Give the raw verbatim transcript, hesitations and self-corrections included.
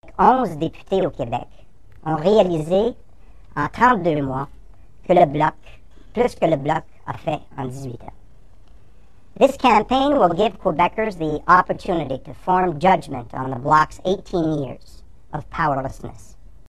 onze députés au Québec ont réalisé en trente-deux mois que le Bloc, plus que le Bloc a fait en dix-huit ans. This campaign will give Quebecers the opportunity to form judgment on the Bloc's eighteen years of powerlessness.